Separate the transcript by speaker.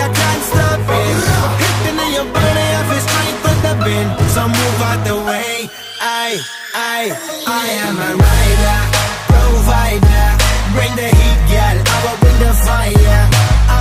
Speaker 1: I can't stop it. Hitting in your body, I feel strength with the wind. So move out the way. I am a rider, provider.